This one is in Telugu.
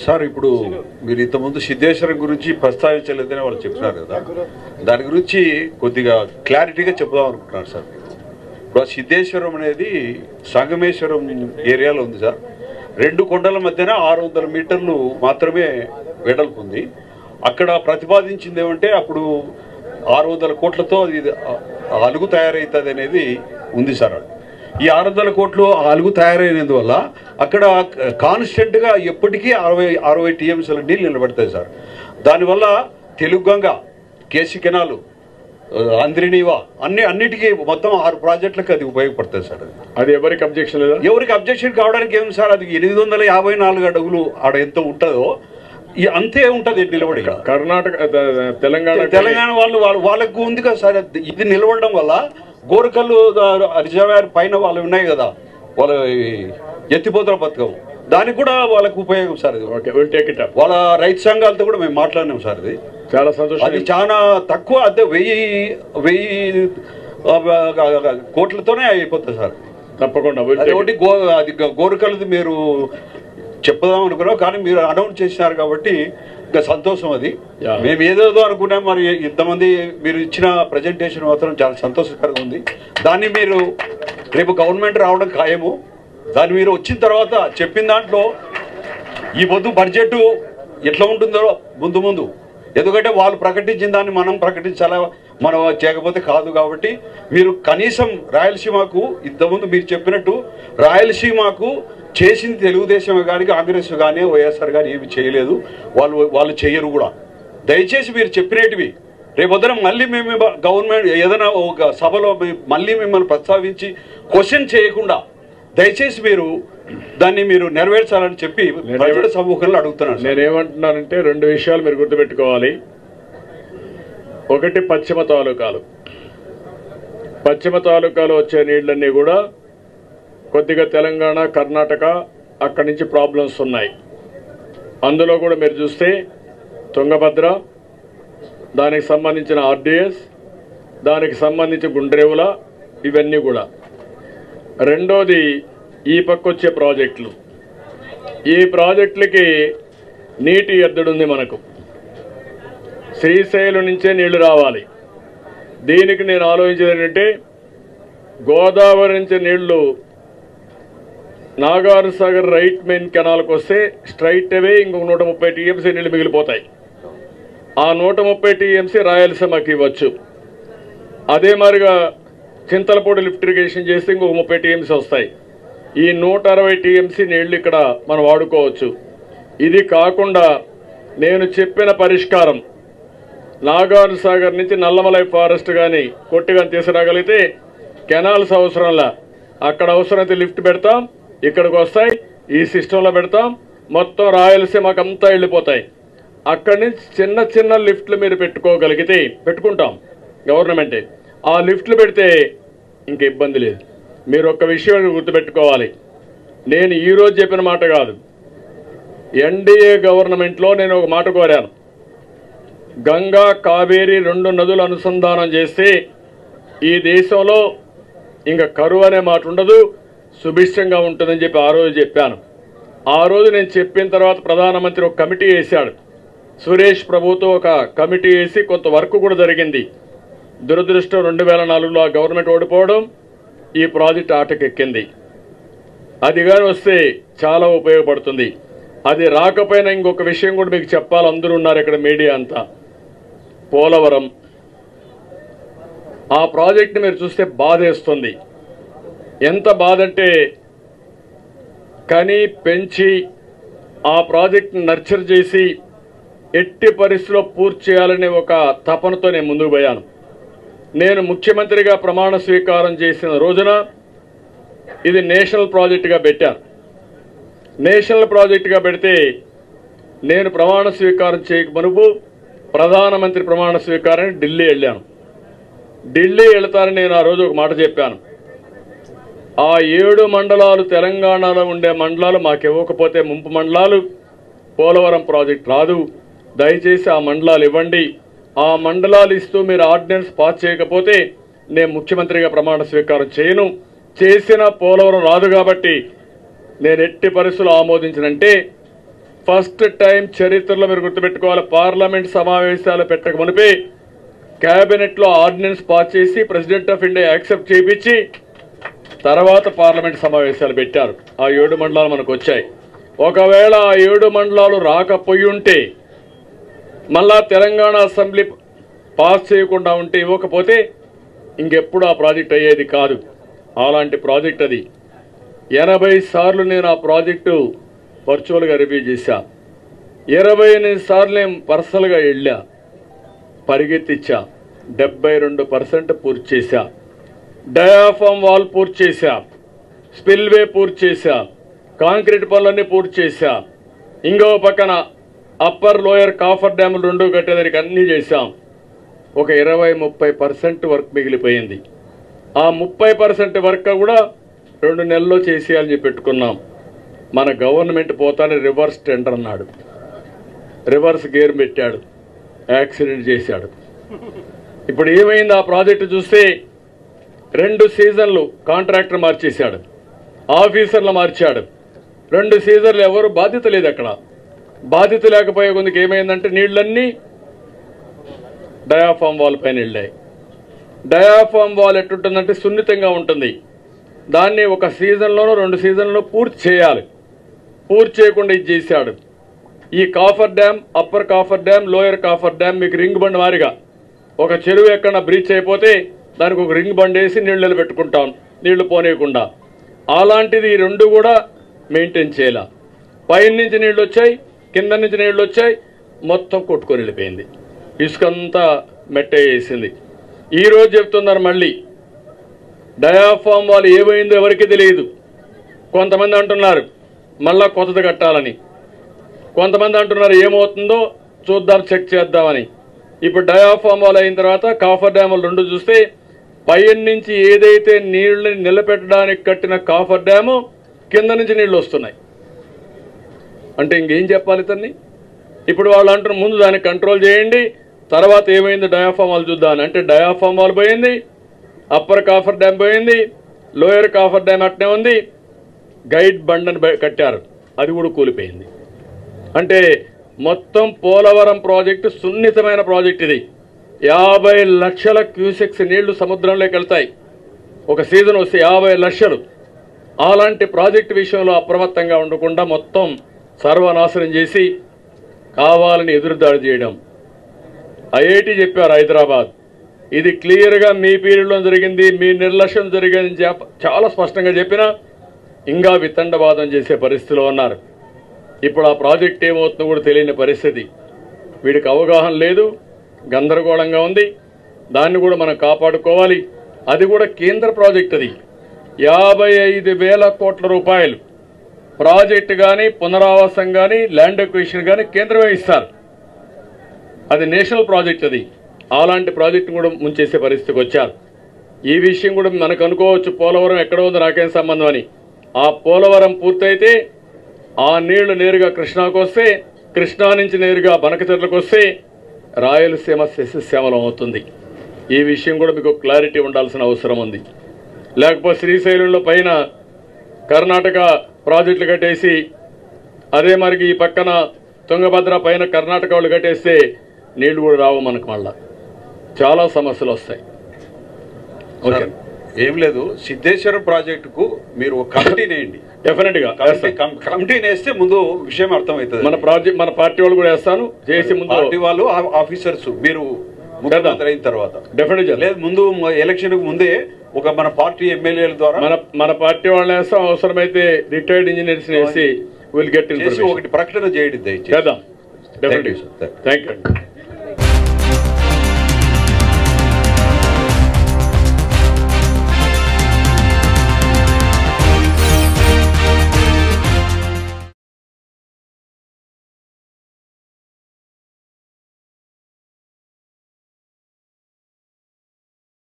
సార్ ఇప్పుడు మీరు ఇంతకుముందు సిద్ధేశ్వరం గురించి ప్రస్తావించలేదని వాళ్ళు చెప్తున్నారు కదా, దాని గురించి కొద్దిగా క్లారిటీగా చెప్దాం అనుకుంటున్నారు సార్. ఇప్పుడు సిద్ధేశ్వరం అనేది సంగమేశ్వరం ఏరియాలో ఉంది సార్. 2 కొండల మధ్యన 600 మీటర్లు మాత్రమే వెడల్పు ఉంది. అక్కడ ప్రతిపాదించింది ఏమంటే అప్పుడు 600 కోట్లతో అలుగు తయారవుతుంది అనేది ఉంది సార్. ఈ 600 కోట్లు అలుగు తయారైనందువల్ల అక్కడ కాన్స్టెంట్గా ఎప్పటికీ 60 టీఎంసీల నీళ్ళు నిలబడతాయి సార్. దానివల్ల తెలుగు గంగ, కేసీ కెనాలు, అంద్రినీవా అన్నిటికీ మొత్తం 6 ప్రాజెక్టులకు అది ఉపయోగపడుతుంది సార్. అది ఎవరికి అబ్జెక్షన్ లేదా? ఎవరికి అబ్జెక్షన్ కావడానికి ఏం సార్, అది 854 అడుగులు ఆడ ఎంత ఉంటుందో అంతే ఉంటుంది నిలబడి. కర్ణాటక, తెలంగాణ వాళ్ళకు ఉంది కదా సార్. ఇది నిలబడడం వల్ల గోరకల్లు రిజర్వాయర్ పైన వాళ్ళు ఉన్నాయి కదా, వాళ్ళ ఎత్తిపోతల పథకం, దానికి కూడా వాళ్ళకు ఉపయోగం సార్. ఇది వాళ్ళ రైతు సంఘాలతో కూడా మేము మాట్లాడినాం సార్. ఇది చాలా సంతోషం. అది చాలా తక్కువ, అదే 1000 కోట్లతోనే అయిపోతుంది సార్. తప్పకుండా ఒకటి అది గోరకల్లుది మీరు చెప్పుదాం అనుకున్నాం, కానీ మీరు అనౌన్స్ చేసినారు కాబట్టి ఇంకా సంతోషం. అది మేము ఏదేదో అనుకున్నాం, మరి ఇంతమంది మీరు ఇచ్చిన ప్రజెంటేషన్ మాత్రం చాలా సంతోషకరంగా ఉంది. దాన్ని మీరు రేపు గవర్నమెంట్ రావడం ఖాయము. దాన్ని మీరు వచ్చిన తర్వాత చెప్పిన దాంట్లో ఈ పొద్దు బడ్జెట్ ఎట్లా ఉంటుందో ముందు ఎందుకంటే వాళ్ళు ప్రకటించిన దాన్ని మనం ప్రకటించాలా, మనం చేయకపోతే కాదు. కాబట్టి మీరు కనీసం రాయలసీమకు ఇంతకుముందు మీరు చెప్పినట్టు రాయలసీమకు చేసింది తెలుగుదేశం కానీ కాంగ్రెస్ కానీ వైఎస్ఆర్ కానీ ఏమి చేయలేదు, వాళ్ళు చేయరు కూడా. దయచేసి మీరు చెప్పినవి రేపొద్దున మళ్ళీ మేము గవర్నమెంట్ ఏదైనా ఒక సభలో మళ్ళీ మిమ్మల్ని ప్రస్తావించి క్వశ్చన్ చేయకుండా దయచేసి మీరు దాన్ని మీరు నెరవేర్చాలని చెప్పి ప్రజల సమూహంలో అడుగుతున్నాను. నేనేమంటున్నానంటే 2 విషయాలు మీరు గుర్తుపెట్టుకోవాలి. ఒకటి, పశ్చిమ తాలూకాలో వచ్చే నీళ్ళన్నీ కూడా కొద్దిగా తెలంగాణ, కర్ణాటక అక్కడి నుంచి ప్రాబ్లమ్స్ ఉన్నాయి. అందులో కూడా మీరు చూస్తే తుంగభద్ర, దానికి సంబంధించిన ఆర్డిఎస్, దానికి సంబంధించి గుండ్రేవుల, ఇవన్నీ కూడా. రెండోది ఈ పక్కొచ్చే ప్రాజెక్టులు. ఈ ప్రాజెక్టులకి నీటి ఎద్దడుంది మనకు. శ్రీశైలం నుంచే నీళ్లు రావాలి. దీనికి నేను ఆలోచించేది ఏంటంటే గోదావరి నుంచి నీళ్లు నాగార్జునసాగర్ రైట్ మెయిన్ కెనాల్కి వస్తే స్ట్రైట్ అవే ఇంకొక 130 టీఎంసీ నీళ్లు మిగిలిపోతాయి. ఆ 130 టీఎంసీ రాయలసీమకి ఇవ్వచ్చు. అదే మాదిరిగా చింతలపూడి లిఫ్ట్ ఇరిగేషన్ చేస్తే ఇంకొక 30 టీఎంసీ వస్తాయి. ఈ 160 టీఎంసీ నీళ్లు ఇక్కడ మనం వాడుకోవచ్చు. ఇది కాకుండా నేను చెప్పిన పరిష్కారం నాగార్జునసాగర్ నుంచి నల్లమలై ఫారెస్ట్ కానీ కొట్టిగా తీసుకురాగలిగితే కెనాల్స్ అవసరంలా, అక్కడ అవసరమైతే లిఫ్ట్ పెడతాం, ఇక్కడికి వస్తాయి, ఈ సిస్టంలో పెడతాం, మొత్తం రాయలసీమకు అంతా వెళ్ళిపోతాయి. అక్కడి నుంచి చిన్న లిఫ్ట్లు మీరు పెట్టుకోగలిగితే పెట్టుకుంటాం గవర్నమెంటే. ఆ లిఫ్ట్లు పెడితే ఇంక ఇబ్బంది లేదు. మీరు ఒక్క విషయం గుర్తుపెట్టుకోవాలి, నేను ఈరోజు చెప్పిన మాట కాదు. ఎన్డీఏ గవర్నమెంట్లో నేను ఒక మాట కోరాను. గంగా, కావేరి 2 నదులు అనుసంధానం చేస్తే ఈ దేశంలో ఇంకా కరువు అనే మాట ఉండదు, సుభిక్షంగా ఉంటుందని చెప్పి ఆ రోజు చెప్పాను. ఆ రోజు నేను చెప్పిన తర్వాత ప్రధానమంత్రి ఒక కమిటీ వేశాడు. సురేష్ ప్రభుతో ఒక కమిటీ వేసి కొంత వర్క్ కూడా జరిగింది. దురదృష్టం 2004లో ఆ గవర్నమెంట్ ఓడిపోవడం, ఈ ప్రాజెక్ట్ ఆటకెక్కింది. అది కానీ వస్తే చాలా ఉపయోగపడుతుంది. అది రాకపోయినా ఇంకొక విషయం కూడా మీకు చెప్పాలి, అందరూ ఉన్నారు ఇక్కడ మీడియా అంతా. పోలవరం ఆ ప్రాజెక్ట్ని మీరు చూస్తే బాధేస్తుంది. ఎంత బాధ అంటే కని పెంచి ఆ ప్రాజెక్ట్ని నర్చర్ చేసి ఎట్టి పరిస్థితిలో పూర్తి చేయాలనే ఒక తపనతో నేను ముందుకు పోయాను. నేను ముఖ్యమంత్రిగా ప్రమాణ స్వీకారం చేసిన రోజున ఇది నేషనల్ ప్రాజెక్టుగా పెట్టాను. నేషనల్ ప్రాజెక్టుగా పెడితే నేను ప్రమాణ స్వీకారం చేయక మునుపు ప్రధానమంత్రి ప్రమాణ స్వీకారానికి ఢిల్లీ వెళ్ళాను. ఢిల్లీ వెళతానని నేను ఆ రోజు ఒక మాట చెప్పాను. ఆ 7 మండలాలు తెలంగాణలో ఉండే మండలాలు మాకు ఇవ్వకపోతే ముంపు మండలాలు, పోలవరం ప్రాజెక్ట్ రాదు. దయచేసి ఆ మండలాలు ఇవ్వండి. ఆ మండలాలు ఇస్తూ మీరు ఆర్డినెన్స్ పాస్ చేయకపోతే నేను ముఖ్యమంత్రిగా ప్రమాణ స్వీకారం చేయను. చేసిన పోలవరం రాదు కాబట్టి నేను ఎట్టి పరిస్థితులు ఆమోదించినంటే ఫస్ట్ టైం చరిత్రలో మీరు గుర్తుపెట్టుకోవాలి, పార్లమెంట్ సమావేశాలు పెట్టక మునిపే క్యాబినెట్లో ఆర్డినెన్స్ పాస్ చేసి ప్రెసిడెంట్ ఆఫ్ ఇండియా యాక్సెప్ట్ చేయించి తర్వాత పార్లమెంట్ సమావేశాలు పెట్టారు. ఆ 7 మండలాలు మనకు వచ్చాయి. ఒకవేళ ఆ 7 మండలాలు రాకపోయి ఉంటే, మళ్ళా తెలంగాణ అసెంబ్లీ పాస్ చేయకుండా ఉంటే, ఇవ్వకపోతే ఇంకెప్పుడు ఆ ప్రాజెక్ట్ అయ్యేది కాదు. అలాంటి ప్రాజెక్ట్ అది. 80 సార్లు నేను ఆ ప్రాజెక్టు వర్చువల్గా రివ్యూ చేశా. 28 సార్లు నేను పర్సనల్గా వెళ్ళా, పరిగెత్తిచ్చా. 72% పూర్తి చేశా. డయాఫామ్ వాల్ పూర్తి చేశా, స్పిల్వే పూర్తి చేశా, కాంక్రీట్ పనులన్నీ పూర్తి చేశా. ఇంకో పక్కన అప్పర్ లోయర్ కాఫర్ డ్యాములు 2 కట్టేదానికి అన్నీ చేశాం. ఒక 20-30% వర్క్ మిగిలిపోయింది. ఆ 30% వర్క్ కూడా 2 నెలల్లో చేసేయాలని చెప్పి పెట్టుకున్నాం. మన గవర్నమెంట్ పోతానే రివర్స్ టెండర్ అన్నాడు, రివర్స్ గేర్ పెట్టాడు, యాక్సిడెంట్ చేశాడు. ఇప్పుడు ఏమైంది? ఆ ప్రాజెక్టు చూస్తే 2 సీజన్లు కాంట్రాక్టర్ మార్చేశాడు, ఆఫీసర్లు మార్చాడు. 2 సీజన్లు ఎవరు బాధ్యత లేదు. అక్కడ బాధ్యత లేకపోయే కొందుకు ఏమైందంటే నీళ్ళన్నీ డయాఫామ్ వాల్ పైన వెళ్ళాయి. డయాఫామ్ వాల్ ఎట్టుంటుందంటే సున్నితంగా ఉంటుంది. దాన్ని ఒక సీజన్లోనో 2 సీజన్లో పూర్తి చేయాలి. పూర్తి చేయకుండా ఇది చేశాడు. ఈ coffer dam, upper coffer dam, lower coffer dam మీకు రింగ్ బండ్ మారిగా ఒక చెరువు ఎక్కడ బ్రీచ్ అయిపోతే దానికి ఒక రింగ్ బండ్ వేసి నీళ్ళు పెట్టుకుంటాం, నీళ్లు పోనీయకుండా. అలాంటిది ఈ 2 కూడా మెయింటైన్ చేయాల. పైన నుంచి నీళ్ళు వచ్చాయి, కింద నుంచి నీళ్ళు వచ్చాయి, మొత్తం కొట్టుకొని వెళ్ళిపోయింది. ఇసుకంతా మెట్ట వేసింది. ఈరోజు చెప్తున్నారు మళ్ళీ డయాఫామ్ వాళ్ళు ఏమైందో ఎవరికి తెలియదు. కొంతమంది అంటున్నారు మళ్ళా కొత్తది కట్టాలని, కొంతమంది అంటున్నారు ఏమవుతుందో చూద్దాం, చెక్ చేద్దామని. ఇప్పుడు డయాఫామ్ వాల్ అయిన తర్వాత కాఫర్ డ్యాములు 2 చూస్తే పైన నుంచి ఏదైతే నీళ్ళని నిలబెట్టడానికి కట్టిన కాఫర్ డ్యాము కింద నుంచి నీళ్ళు వస్తున్నాయి. అంటే ఇంకేం చెప్పాలి ఇతన్ని? ఇప్పుడు వాళ్ళు అంటున్నారు ముందు దాన్ని కంట్రోల్ చేయండి, తర్వాత ఏమైంది డయాఫామ్ వాల్ చూద్దాం. అంటే డయాఫామ్ వాల్ పోయింది, అప్పర్ కాఫర్ డ్యామ్ పోయింది, లోయర్ కాఫర్ డ్యామ్ అట్నే ఉంది. గైడ్ బండని కట్టారు, అది కూడా కూలిపోయింది. అంటే మొత్తం పోలవరం ప్రాజెక్టు సున్నితమైన ప్రాజెక్ట్. ఇది 50 లక్షల క్యూసెక్స్ నీళ్లు సముద్రంలోకి వెళ్తాయి. ఒక సీజన్ వస్తే 50 లక్షలు. అలాంటి ప్రాజెక్టు విషయంలో అప్రమత్తంగా ఉండకుండా మొత్తం సర్వనాశనం చేసి కావాలని ఎదురుదాడి చేయడం. ఐఐటి చెప్పారు హైదరాబాద్, ఇది క్లియర్గా మీ పీరియడ్లో జరిగింది, మీ నిర్లక్ష్యం జరిగిందని చాలా స్పష్టంగా చెప్పినా ఇంకా వితండవాదం చేసే పరిస్థితిలో ఉన్నారు. ఇప్పుడు ఆ ప్రాజెక్ట్ ఏమవుతుందో కూడా తెలియని పరిస్థితి. వీడికి అవగాహన లేదు, గందరగోళంగా ఉంది. దాన్ని కూడా మనం కాపాడుకోవాలి. అది కూడా కేంద్ర ప్రాజెక్ట్. అది 55,000 కోట్ల రూపాయలు ప్రాజెక్టు కానీ, పునరావాసం కానీ, ల్యాండ్ ఎక్విజిషన్ కానీ కేంద్రమే ఇస్తారు. అది నేషనల్ ప్రాజెక్ట్. అది అలాంటి ప్రాజెక్టు కూడా ముంచేసే పరిస్థితికి వచ్చారు. ఈ విషయం కూడా మనకు అనుకోవచ్చు, పోలవరం ఎక్కడ ఉందో నాకేం సంబంధం అని. ఆ పోలవరం పూర్తయితే ఆ నీళ్లు నేరుగా కృష్ణాకు వస్తే, కృష్ణా నుంచి నేరుగా బనకచెర్లకు వస్తే రాయలసీమ సస్యశ్యామలం అవుతుంది. ఈ విషయం కూడా మీకు క్లారిటీ ఉండాల్సిన అవసరం ఉంది. లేకపోతే శ్రీశైలంలో పైన కర్ణాటక ప్రాజెక్టులు కట్టేసి, అదే మరికి ఈ పక్కన తుంగభద్ర పైన కర్ణాటక వాళ్ళు కట్టేస్తే నీళ్లు కూడా రావు మనకు. మళ్ళా చాలా సమస్యలు వస్తాయి. ఓకే, ఏం లేదు, సిద్ధేశ్వరం ప్రాజెక్టుకు మీరు ఒక కమిటీ వేయండి. డెఫినెట్ గా కమిటీ వేస్తే ముందు విషయం అర్థమవుతుంది. మన పార్టీ వాళ్ళు కూడా వేస్తాను చేసి ముందు పార్టీ వాళ్ళు, ఆఫీసర్స్, మీరు ముఖ్యమంత్రి అయిన తర్వాత డెఫినెట్ లేదు, ముందు ఎలక్షన్ ముందే ఒక మన పార్టీ ఎమ్మెల్యేల ద్వారా మన పార్టీ వాళ్ళని వేస్తాం. అవసరమైతే రిటైర్డ్ ఇంజనీర్స్ వేసి విల్ గెట్ ఒకటి ప్రకటన చేయండి దయచేసి. చేద్దాం. Thank you.